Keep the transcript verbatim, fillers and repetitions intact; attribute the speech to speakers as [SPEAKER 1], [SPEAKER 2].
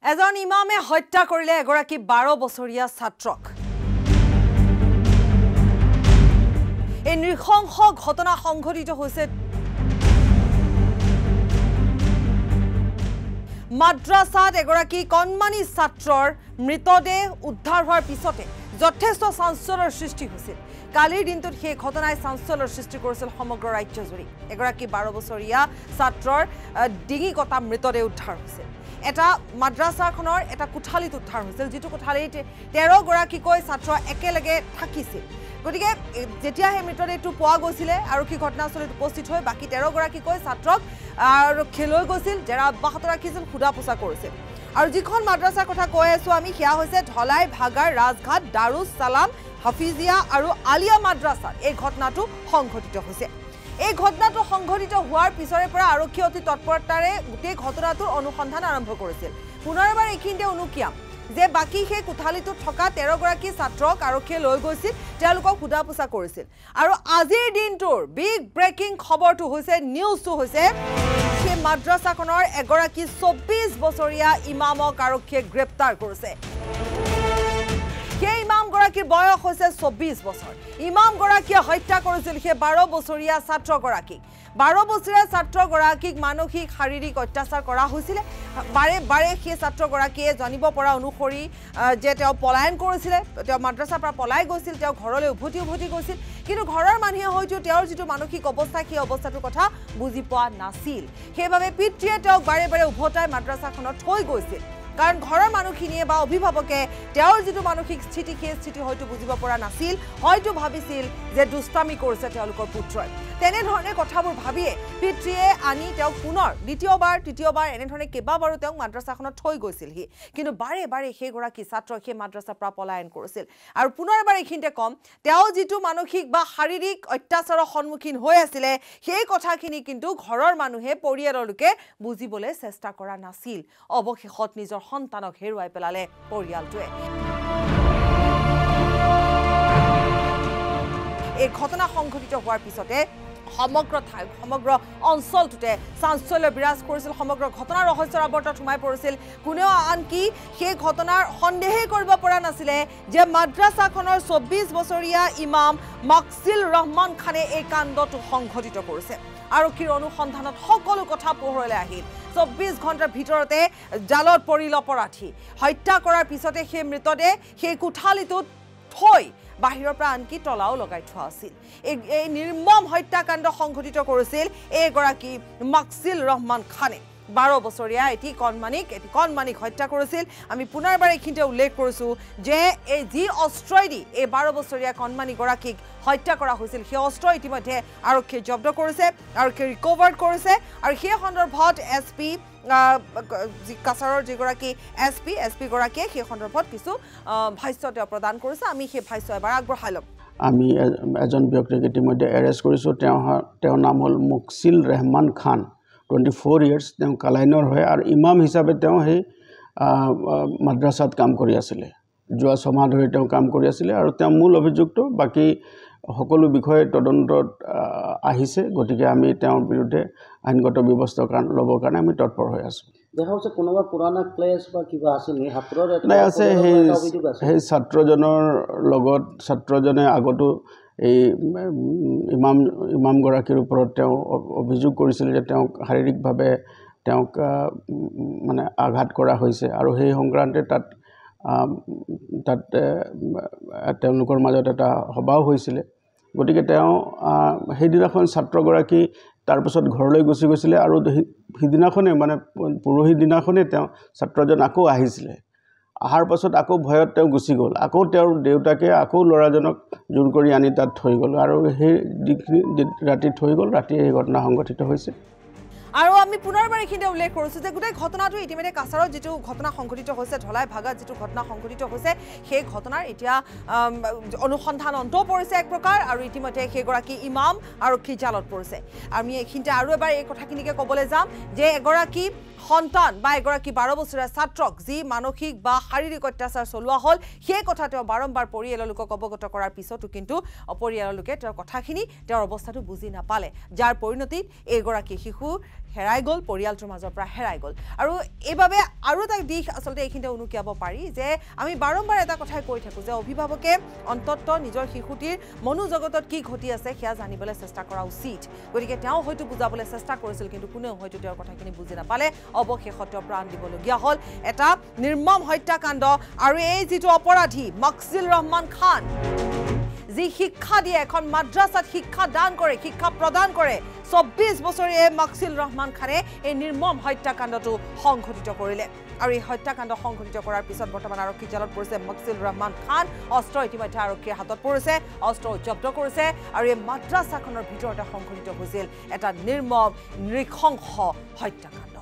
[SPEAKER 1] এজন ইমামে হত্যা কৰিলে এগৰাকী বাৰ বছৰীয়া ছাত্ৰক। এই নৃশংস ঘটনা সংঘটিত হৈছে মাদ্ৰাসাত এগৰাকী কণমানি ছাত্ৰৰ মৃতদেহ উদ্ধাৰ হোৱাৰ পিছতে যথেষ্ট চাঞ্চল্যৰ সৃষ্টি হৈছিল। কালিৰ দিনটোত সেই ঘটনাই চাঞ্চল্যৰ সৃষ্টি কৰিছিল সমগ্ৰ ৰাজ্যজুৰি। এগৰাকী বাৰ বছৰীয়া ছাত্ৰৰ ডিঙি কটা মৃতদেহ উদ্ধাৰ হৈছিল। এটা মাদ্ৰাসাখনৰ এটা কোঠালিত উদ্ধাৰ হৈছিল, যিটো কোঠালিত তেৰ গৰাকীকৈ ছাত্ৰ একেলগে থাকিছিল। গতিকে যেতিয়া সেই মৃতদেহটো পোৱা গৈছিলে আৰক্ষী ঘটনাস্থলীত উপস্থিত হৈ বাকী তেৰ গৰাকীকৈ ছাত্ৰক আৰক্ষীয়ে লৈ গৈছিল, জেৰা অব্যাহত ৰাখিছিল, সোধা পোছা কৰিছিল। আৰু যিখন মাদ্ৰাছাৰ কথা কৈ আছোঁ আমি, সেয়া হৈছে ধলাই, ভাগাৰ, ৰাজঘাট, দাৰুছ সালাম, হাফিজিয়া আৰু আলিয়া মাদ্ৰাছাত এই ঘটনাটো সংঘটিত হৈছে। এই ঘটনাটো সংঘটিত হোৱাৰ পিছৰে পৰা আৰক্ষী অতি তৎপৰতাৰে গোটেই ঘটনাটোৰ অনুসন্ধান আৰম্ভ কৰিছিল। পুনৰবাৰ এইখিনিতে অনুকিয়াম যে বাকী সেই কোঠালিটোত থকা তেৰ গৰাকী ছাত্ৰক আৰক্ষীয়ে লৈ গৈছিল, তেওঁলোকক সোধা পোছা কৰিছিল। আৰু আজিৰ দিনটোৰ বিগ ব্ৰেকিং খবৰটো হৈছে, নিউজটো হৈছে সেই মাদ্ৰাছাখনৰ এগৰাকী চৌব্বিছ বছৰীয়া ইমামক আৰক্ষীয়ে গ্ৰেপ্তাৰ কৰিছে। সেই ইমামগৰাকীৰ বয়স হৈছে চৌব্বিছ বছৰ। ইমামগৰাকীয়ে হত্যা কৰিছিল সেই বাৰ বছৰীয়া ছাত্ৰগৰাকীক। বাৰ বছৰীয়া ছাত্ৰগৰাকীক মানসিক শাৰীৰিক অত্যাচাৰ কৰা হৈছিলে। বাৰে বাৰে সেই ছাত্ৰগৰাকীয়ে জানিব পৰা অনুসৰি যে তেওঁ পলায়ন কৰিছিলে, তেওঁ মাদ্ৰাছাৰ পৰা পলাই গৈছিল, তেওঁ ঘৰলৈ উভতি উভতি গৈছিল। কিন্তু ঘৰৰ মানুহে হয়তো তেওঁৰ যিটো মানসিক অৱস্থা, সেই অৱস্থাটোৰ কথা বুজি পোৱা নাছিল। সেইবাবে পিতৃয়ে তেওঁক বাৰে বাৰে উভতাই মাদ্ৰাছাখনত থৈ গৈছিল। কাৰণ ঘৰৰ মানুহখিনিয়ে বা অভিভাৱকে তেওঁৰ যিটো মানসিক স্থিতি, সেই স্থিতি হয়তো বুজিব পৰা নাছিল, হয়তো ভাবিছিল যে দুষ্টামি কৰিছে তেওঁলোকৰ পুত্ৰই। তেনেধৰণে কথাবোৰ ভাবিয়ে পিতৃয়ে আনি তেওঁক পুনৰ দ্বিতীয়বাৰ তৃতীয়বাৰ এনেধৰণে কেইবাবাৰো তেওঁক মাদ্ৰাছাখনত থৈ গৈছিলহি। কিন্তু বাৰে বাৰে সেইগৰাকী ছাত্ৰই সেই মাদ্ৰাছাৰ পৰা পলায়ন কৰিছিল। আৰু পুনৰবাৰ এইখিনিতে কম, তেওঁ যিটো মানসিক বা শাৰীৰিক অত্যাচাৰৰ সন্মুখীন হৈ আছিলে, সেই কথাখিনি কিন্তু ঘৰৰ মানুহে, পৰিয়ালৰ লোকে বুজিবলৈ চেষ্টা কৰা নাছিল। অৱশেষত নিজৰ সন্তানক হেৰুৱাই পেলালে পৰিয়ালটোৱে। এই ঘটনা সংঘটিত হোৱাৰ পিছতে সমগ্ৰ ঠাই সমগ্ৰ অঞ্চলটোতে চাঞ্চল্য বিৰাজ কৰিছিল। সমগ্ৰ ঘটনাৰ ৰহস্যৰ আৱৰ্তত সোমাই পৰিছিল। কোনেও আনকি সেই ঘটনাৰ সন্দেহেই কৰিব পৰা নাছিলে যে মাদ্ৰাছাখনৰ চৌব্বিছ বছৰীয়া ইমাম মাকচিল ৰহমান খানে এই কাণ্ডটো সংঘটিত কৰিছে। আৰক্ষীৰ অনুসন্ধানত সকলো কথা পোহৰলৈ আহিল। চৌব্বিছ ঘণ্টাৰ ভিতৰতে জালত পৰিল অপৰাধী। হত্যা কৰাৰ পিছতে সেই মৃতদেহ সেই কোঠালিটোত থৈ বাহিৰৰ পৰা আনকি তলাও লগাই থোৱা আছিল। এই নিৰ্মম হত্যাকাণ্ড সংঘটিত কৰিছিল এইগৰাকী মাকচিল ৰহমান খানে। বাৰ বছৰীয়া এটি কণমানিক এটি কণমানিক হত্যা কৰিছিল। আমি পুনৰবাৰ এইখিনিতে উল্লেখ কৰিছোঁ যে এই যি অস্ত্ৰইদি এই বাৰ বছৰীয়া কণমানিগৰাকীক হত্যা কৰা হৈছিল, সেই অস্ত্ৰ ইতিমধ্যে আৰক্ষীয়ে জব্দ কৰিছে, আৰক্ষীয়ে ৰিকভাৰ কৰিছে। আৰু সেই সন্দৰ্ভত এছ পি কাছাৰৰ যিগৰাকী এছ পি এছ পিগৰাকীয়ে সেই সন্দৰ্ভত কিছু ভাষ্য তেওঁ প্ৰদান কৰিছে। আমি সেই ভাষ্য এবাৰ আগবঢ়াই ল'ম।
[SPEAKER 2] আমি এজন ব্যক্তিক ইতিমধ্যে এৰেষ্ট কৰিছোঁ। তেওঁ তেওঁৰ নাম হ'ল Moksil Rahman Khan, twenty four years. তেওঁ কালাইনৰ হয় আৰু ইমাম হিচাপে তেওঁ সেই মাদ্ৰাছাত কাম কৰি আছিলে। যোৱা ছমাহ ধৰি তেওঁ কাম কৰি আছিলে আৰু তেওঁ মূল অভিযুক্ত। বাকী সকলো বিষয়ে তদন্তত আহিছে। গতিকে আমি তেওঁৰ বিৰুদ্ধে আইনগত ব্যৱস্থা ল'বৰ কাৰণে আমি তৎপৰ হৈ আছোঁ।
[SPEAKER 3] দেখা হৈছে কোনোবা পুৰণা ক্লেছ বা কিবা আছে নেকি হাতৰ?
[SPEAKER 2] নাই, আছে। সেই সেই ছাত্ৰজনৰ লগত ছাত্ৰজনে আগতো এই ইমাম ইমামগৰাকীৰ ওপৰত তেওঁ অভিযোগ কৰিছিল যে তেওঁক শাৰীৰিকভাৱে তেওঁক মানে আঘাত কৰা হৈছে। আৰু সেই সংক্ৰান্তে তাত তাত তেওঁলোকৰ মাজত এটা সভাও হৈছিলে। গতিকে তেওঁ সেইদিনাখন ছাত্ৰগৰাকী তাৰপিছত ঘৰলৈ গুচি গৈছিলে আৰু সিদিনাখনে মানে পৰহি দিনাখনেই তেওঁ ছাত্ৰজন আকৌ আহিছিলে। অহাৰ পাছত আকৌ ভয়ত তেওঁ গুচি গ'ল। আকৌ তেওঁৰ দেউতাকে আকৌ ল'ৰাজনক জোৰ কৰি আনি তাত থৈ গ'ল আৰু সেই যিখিনি ৰাতি থৈ গ'ল, ৰাতি এই ঘটনা সংঘটিত হৈছে।
[SPEAKER 1] আৰু আমি পুনৰবাৰ এইখিনিতে উল্লেখ কৰিছোঁ যে গোটেই ঘটনাটো ইতিমধ্যে কাছাৰত যিটো ঘটনা সংঘটিত হৈছে, ধলাই ভাগাত যিটো ঘটনা সংঘটিত হৈছে, সেই ঘটনাৰ এতিয়া অনুসন্ধান অন্ত পৰিছে এক প্ৰকাৰ। আৰু ইতিমধ্যে সেইগৰাকী ইমাম আৰক্ষী জালত পৰিছে। আমি এইখিনিতে আৰু এবাৰ এই কথাখিনিকে ক'বলৈ যাম যে এগৰাকী সন্তান বা এগৰাকী বাৰ বছৰীয়া ছাত্ৰক যি মানসিক বা শাৰীৰিক অত্যাচাৰ চলোৱা হ'ল সেই কথা তেওঁ বাৰম্বাৰ পৰিয়ালৰ লোকক অৱগত কৰাৰ পিছতো কিন্তু পৰিয়ালৰ লোকে তেওঁৰ কথাখিনি তেওঁৰ অৱস্থাটো বুজি নাপালে যাৰ পৰিণতিত এগৰাকী শিশু হেৰাই গ'ল পৰিয়ালটোৰ মাজৰ পৰা হেৰাই গ'ল আৰু এইভাবে আৰু এটা দিশ আসলতে এইখিনিতে উনুকিয়াব পাৰি যে আমি বাৰম্বাৰ এটা কথাই কৈ থাকোঁ যে অভিভাৱকে অন্তত নিজৰ শিশুটিৰ মনোজগতত কি ঘটি আছে সেয়া জানিবলৈ চেষ্টা কৰা উচিত গতিকে তেওঁ হয়তো বুজাবলৈ চেষ্টা কৰিছিল কিন্তু কোনেও হয়তো তেওঁৰ কথাখিনি বুজি নাপালে অৱশেষত তেওঁ প্ৰাণ দিবলগীয়া হ'ল এটা নিৰ্মম হত্যাকাণ্ড আৰু এই যিটো অপৰাধী মকছিল ৰহমান খান যি শিক্ষা দিয়ে এখন মাদ্ৰাসাত শিক্ষা দান কৰে শিক্ষা প্ৰদান কৰে চৌব্বিছ বছৰীয়া মকছিল ৰহমান খানে এই নিৰ্মম হত্যাকাণ্ডটো সংঘটিত কৰিলে আৰু এই হত্যাকাণ্ড সংঘটিত কৰাৰ পিছত বৰ্তমান আৰক্ষী জালত পৰিছে মকছিল ৰহমান খান অস্ত্ৰ ইতিমধ্যে আৰক্ষীৰ হাতত পৰিছে অস্ত্ৰ জব্দ কৰিছে আৰু এই মাদ্ৰাসাখনৰ ভিতৰতে সংঘটিত হৈছিল এটা নিৰ্মম নৃশংস হত্যাকাণ্ড